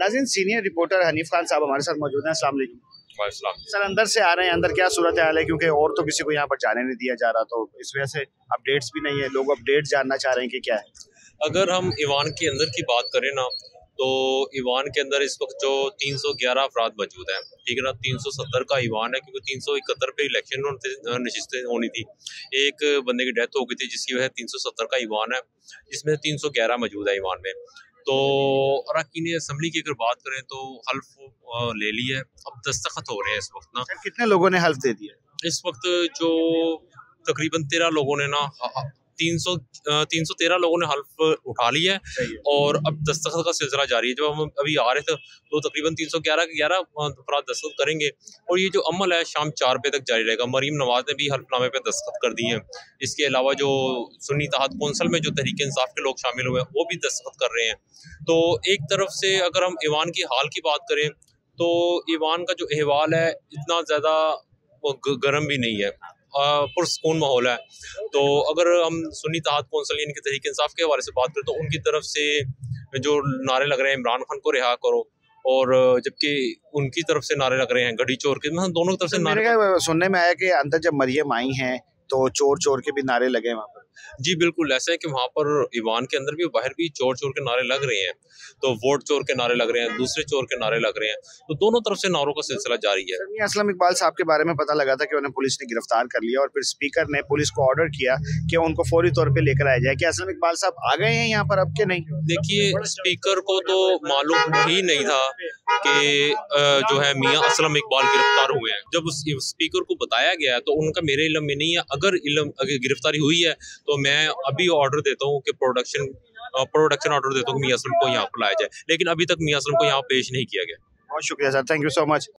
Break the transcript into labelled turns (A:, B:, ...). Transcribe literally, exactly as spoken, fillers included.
A: नाज़रीन, senior reporter Hanif Khan साहब हमारे साथ मौजूद हैं। अस्सलाम वालेकुम। सर, अंदर से आ रहे हैं, अंदर क्या सूरत हाल है, क्योंकि और तो किसी को यहाँ पर जाने नहीं दिया जा रहा, तो इस वजह से अपडेट्स भी नहीं है, लोग अपडेट जानना चाह रहे हैं कि क्या है।
B: अगर हम ईवान के अंदर की बात करें ना, तो ईवान के अंदर इस वक्त जो तीन सौ ग्यारह अफराद मौजूद हैं, ठीक है ना। तीन सौ सत्तर का ईवान है, क्योंकि तीन सौ इकहत्तर पे इलेक्शन नशिस्तें होनी थी। एक बंदे की डेथ हो गई थी, जिसकी वजह तीन सौ सत्तर का ईवान है, जिसमें तीन सौ ग्यारह मौजूद है ईवान में। तो अरकान असम्बली की अगर बात करें तो हल्फ ले ली है, अब दस्तखत हो रहे हैं इस वक्त ना।
A: कितने लोगों ने हल्फ दे दिया?
B: इस वक्त जो तकरीबन तेरह लोगों ने ना तीन सौ तीन सौ तेरह लोगों ने हल्फ उठा लिया है, और अब दस्तखत का सिलसिला जारी है। जब हम अभी आ रहे थे तो तकरीबन तीन सौ ग्यारह के ग्यारह अफराद दस्तखत करेंगे, और ये जो अमल है शाम चार बजे तक जारी रहेगा। मरीम नवाज ने भी हल्फनामे पे दस्तखत कर दिए हैं। इसके अलावा जो सुन्नी इत्तेहाद कौंसिल में जो तहरीक इंसाफ के लोग शामिल हुए हैं, वो भी दस्तखत कर रहे हैं। तो एक तरफ से अगर हम ईवान की हाल की बात करें तो ईवान का जो अहवाल है इतना ज़्यादा गर्म भी नहीं है, पुरसकून माहौल है। तो अगर हम सुन्नी इत्तेहाद कौंसिल यानी कि तहरीक इंसाफ के हवाले से बात करें तो उनकी तरफ से जो नारे लग रहे हैं इमरान खान को रिहा करो, और जबकि उनकी तरफ से नारे लग रहे हैं गड़ी चोर के, मतलब दोनों तरफ से
A: तो
B: नारे।
A: मेरे सुनने में आया कि अंदर जब मरियम आई हैं तो चोर चोर के भी नारे लगे वहाँ पर।
B: जी बिल्कुल, ऐसा है कि वहाँ पर ईवान के अंदर भी बाहर भी चोर चोर के नारे लग रहे हैं। तो वोट चोर के नारे लग रहे हैं, दूसरे चोर के नारे लग रहे हैं, तो दोनों तरफ से नारों का सिलसिला जारी है।
A: मियां असलम इकबाल साहब के बारे में पता लगा था कि उन्हें पुलिस ने गिरफ्तार कर लिया, और फिर स्पीकर ने पुलिस को ऑर्डर किया कि उनको फौरी तौर पे लेकर आया जाए। क्या असलम इकबाल साहब आ गए हैं यहाँ पर अब के नहीं?
B: देखिए, स्पीकर को तो मालूम ही नहीं था कि जो है मियां असलम इकबाल गिरफ्तार हुए हैं। जब उस स्पीकर को बताया गया तो उनका मेरे इल्म में नहीं है। अगर इल्म अगर गिरफ्तारी हुई है तो मैं अभी ऑर्डर देता हूँ कि प्रोडक्शन प्रोडक्शन ऑर्डर देता हूँ कि मियां असलम को यहाँ पर लाया जाए, लेकिन अभी तक मियां असलम को यहाँ पेश नहीं किया गया।
A: बहुत शुक्रिया sir, thank you so much.